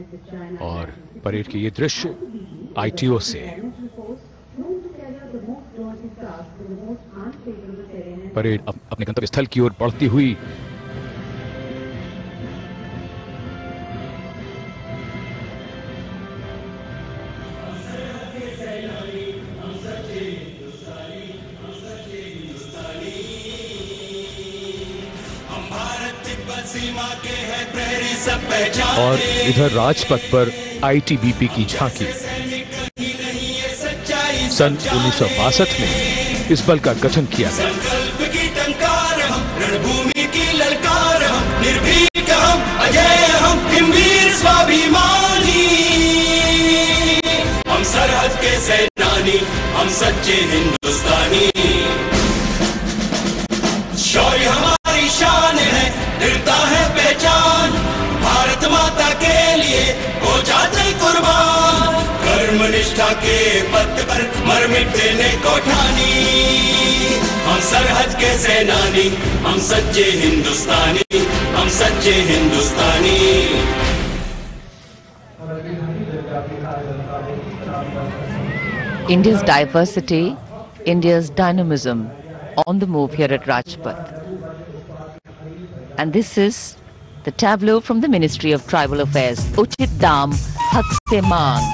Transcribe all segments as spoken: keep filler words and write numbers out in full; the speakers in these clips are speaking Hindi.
और परेड के ये दृश्य आईटीओ से। परेड अप, अपने गंतव्य स्थल की ओर बढ़ती हुई और इधर राजपथ पर आईटीबीपी की झांकी। सन उन्नीस सौ बासठ में इस बल का गठन किया गया। रणभूमि की ललकार हम, निर्भीक हम, अजय हम, हिमवीर स्वाभिमानी। हम सरहद के सेनानी, हम सच्चे हिंदुस्तानी। शौर्य हमारी शान है, दृढ़ता है पहचान। भारत माता के लिए हो जाते कुर्बान। कर्म निष्ठा के पथ पर मर मिटने को ठानी। हम सरहद के सेनानी, हम सच्चे हिंदुस्तानी, हम सच्चे हिंदुस्तानी। India's diversity, India's dynamism on the move here at Rajpath. And this is the tableau from the Ministry of Tribal Affairs. Uchit Dam Hak Se Mang.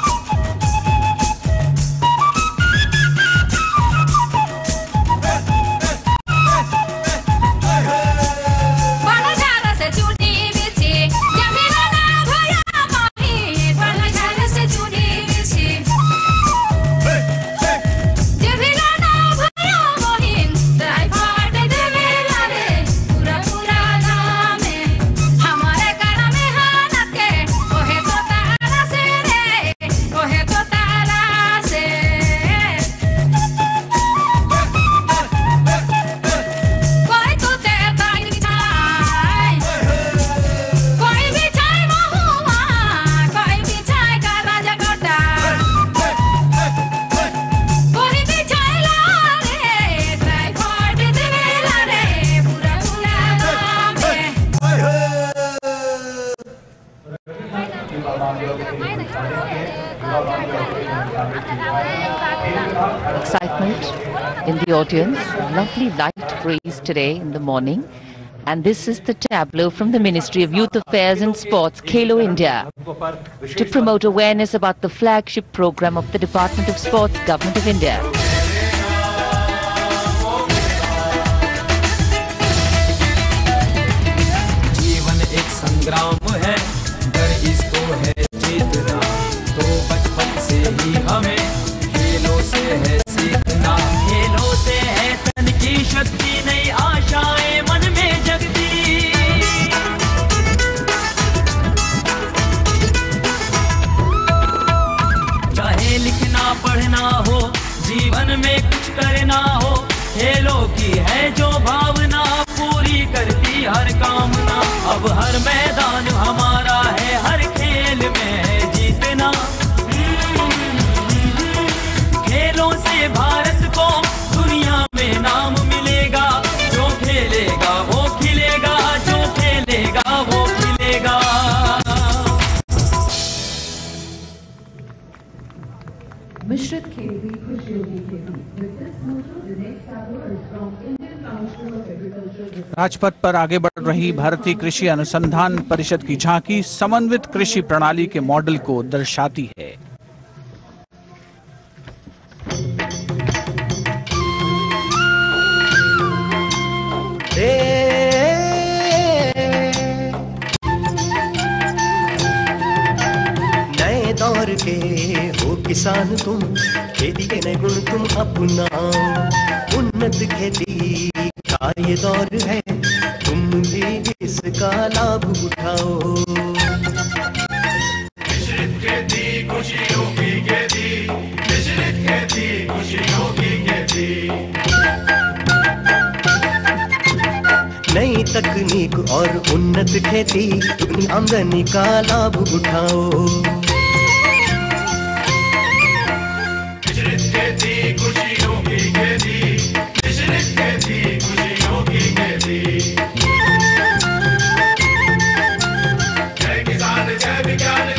Excitement in the audience, lovely light breeze today in the morning, and this is the tableau from the Ministry of Youth Affairs and Sports, Khelo India, to promote awareness about the flagship program of the Department of Sports, Government of India. जीवन एक संग्राम है, डर इसको है जीतना, तो बचपन से ही हमें खेलों से है सीखना। खेलों से है तन की शक्ति, नई आशाएं मन में जगती। चाहे लिखना पढ़ना हो, जीवन में कुछ करना हो, खेलों की है जो भावना, पूरी करती हर कामना। अब हर मैदान हमारा है, हर खेल में है जीतना। खेलों से भारत को दुनिया में नाम मिलेगा, जो खेलेगा वो खिलेगा, जो खेलेगा वो खिलेगा। मिश्रित खेल भी खुशियों की खेती। राजपथ पर आगे बढ़ रही भारतीय कृषि अनुसंधान परिषद की झांकी समन्वित कृषि प्रणाली के मॉडल को दर्शाती है। नए दौर के हो किसान तुम, खेती के नए गुण तुम अपनाओ। उन्नत खेती का ये दौर है, तुम भी इसका लाभ उठाओ। मिश्रित खेती खुशियों की खेती, मिश्रित खेती खुशियों की खेती। नई तकनीक और उन्नत खेती, दुगनी आमदनी का लाभ उठाओ। मिश्रित खेती खुशियों की खेती, मिश्रित खेती खुशियों की खेती। जय किसान जय विज्ञान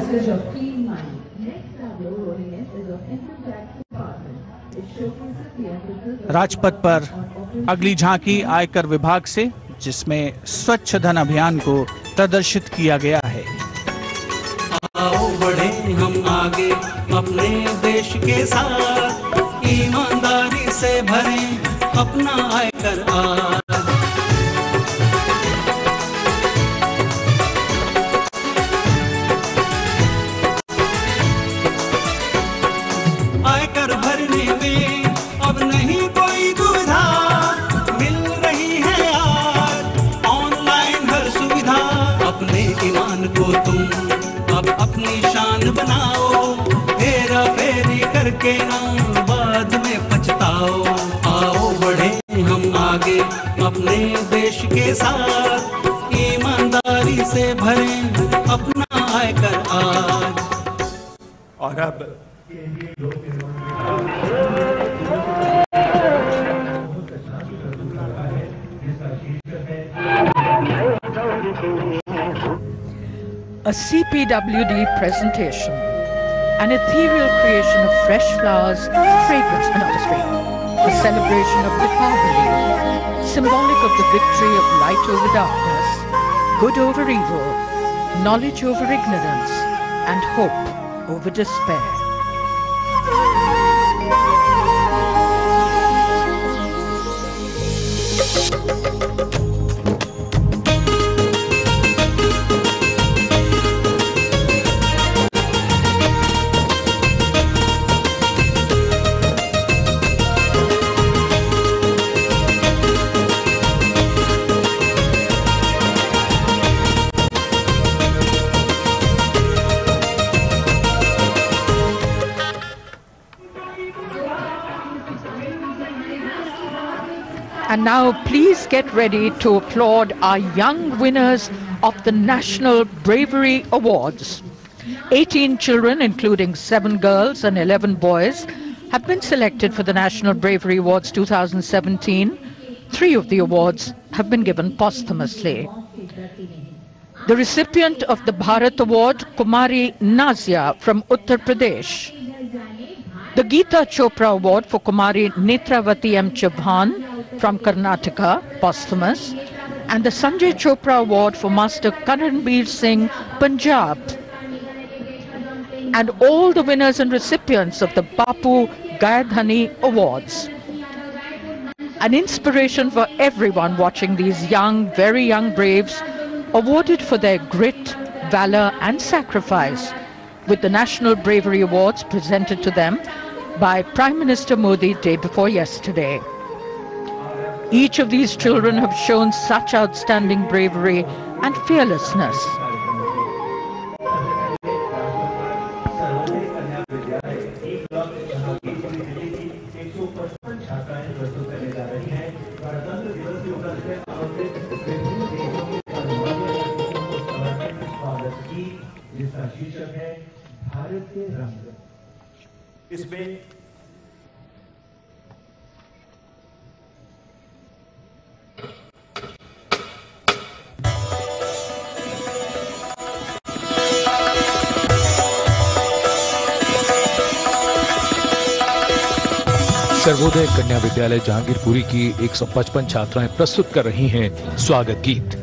message of clean mind. Next tableau rolling in is of income tax department. It showcases the emphasis of Rajpath पर अगली झांकी आयकर विभाग से, जिसमें स्वच्छ धन अभियान को प्रदर्शित किया गया है। आओ बढ़े हम आगे अपने देश के साथ, ईमानदारी से भरें अपना आयकर आज। आयकर भरने में अब नहीं कोई दुविधा, मिल रही है आज ऑनलाइन हर सुविधा। अपने ईमान को तुम अब अपनी शान बनाओ, हेरा फेरी करके ना बाद में पछताओ। आओ बढ़े हम आगे अपने देश के साथ, ईमानदारी से भरें अपना आयकर आज। और अब A C P W D presentation, an ethereal creation of fresh flowers, fragrance and artistry, a celebration of Deepavali, symbolic of the victory of light over darkness, good over evil, knowledge over ignorance, and hope over despair. And now please get ready to applaud our young winners of the National Bravery Awards. eighteen children, including seven girls and eleven boys, have been selected for the National Bravery Awards two thousand seventeen. Three of the awards have been given posthumously. The recipient of the Bharat Award, Kumari Nazia from Uttar Pradesh. The Geeta Chopra Award for Kumari Netravati M. Chauhan from Karnataka, posthumous, and the Sanjay Chopra Award for Master Karanbir Singh, Punjab. And all the winners and recipients of the Bapu Gayadhani Awards. An inspiration for everyone watching these young, very young braves, awarded for their grit, valor and sacrifice, with the National Bravery Awards presented to them by Prime Minister Modi day before yesterday. Each of these children have shown such outstanding bravery and fearlessness. इसमें सर्वोदय कन्या विद्यालय जहांगीरपुरी की एक सौ पचपन छात्राएं प्रस्तुत कर रही हैं स्वागत गीत।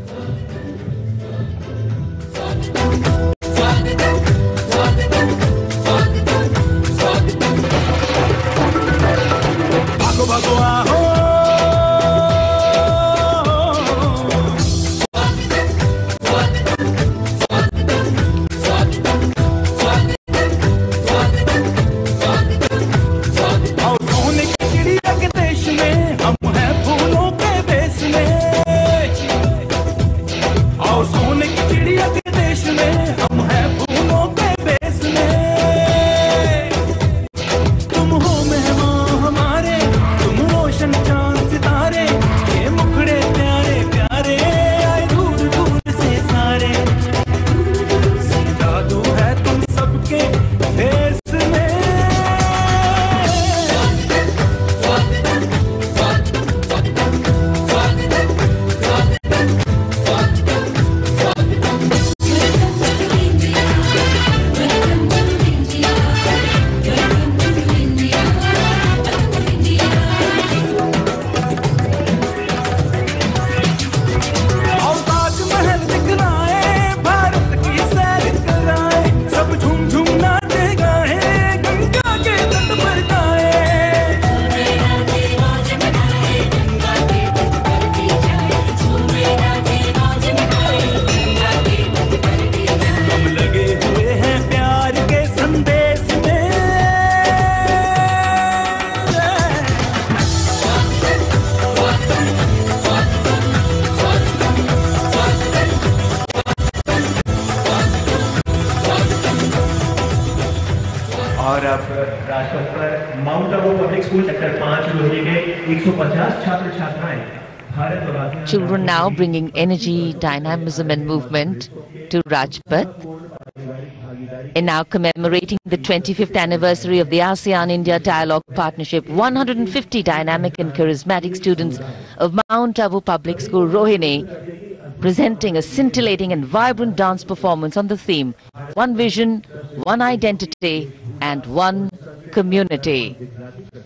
स्थान पर Mount Abu public school sector पाँच रोहिणी के एक सौ पचास छात्र छात्राएं भारत और ASEAN Children now bringing energy, dynamism and movement to Rajpath. And now commemorating the twenty-fifth anniversary of the ASEAN-India Dialogue Partnership, one hundred fifty dynamic and charismatic students of Mount Abu Public School, Rohini, presenting a scintillating and vibrant dance performance on the theme, One Vision, One Identity and One Community.